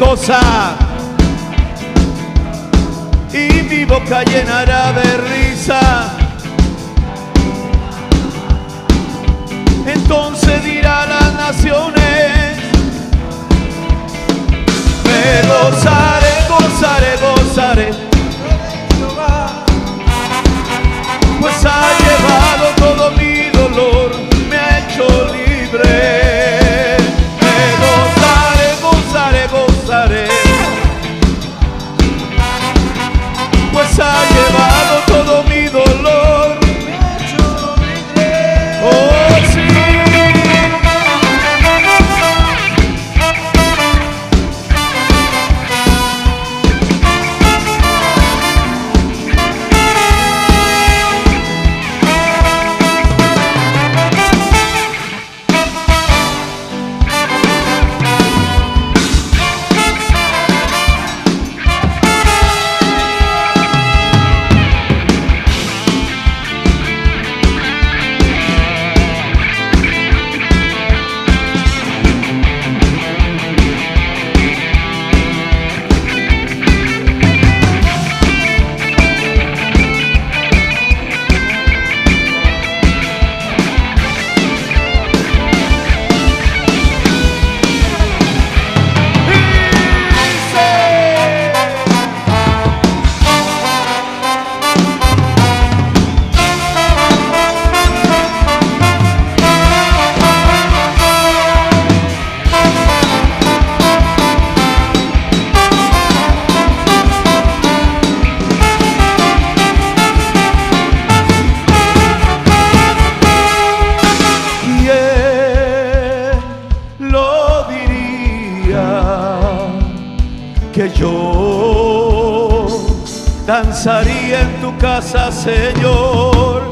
cosa, y mi boca llenará de risa. Entonces dirá a las naciones: me gozaré, gozaré, gozaré, pues ha llevado todo mi dolor, me ha hecho libre. Me gozaré, gozaré, gozaré, pues ha llevado todo mi dolor, me ha hecho libre. Oh, sí. Que yo danzaría en tu casa, Señor.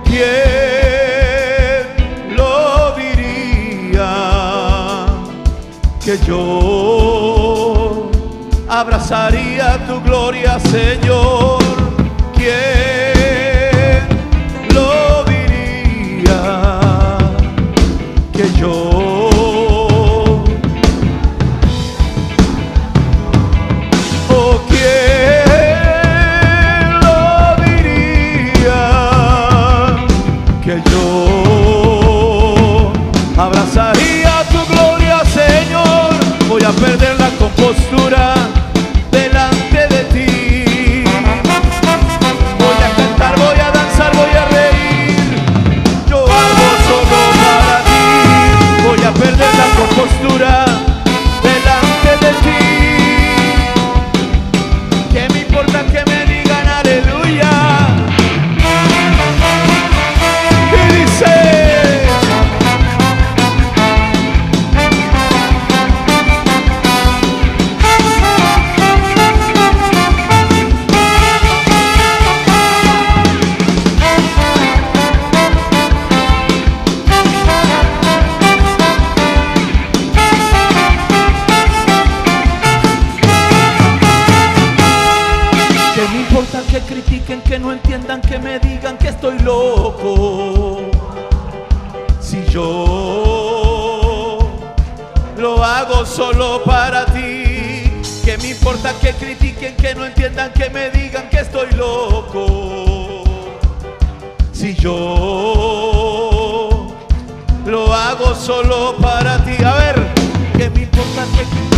¿Quién lo diría? Que yo abrazaría tu gloria, Señor. ¿Quién lo diría? Que yo abrazaría tu gloria, Señor. Voy a perder la compostura delante de ti. Voy a cantar, voy a danzar, voy a reír. Yo hago solo para ti. Voy a perder la compostura delante de ti. ¿Qué me importa que me digan aleluya? Y dice: que critiquen, que no entiendan, que me digan que estoy loco. Si yo lo hago solo para ti, ¿qué me importa que critiquen, que no entiendan, que me digan que estoy loco? Si yo lo hago solo para ti. A ver, ¿qué me importa que critiquen?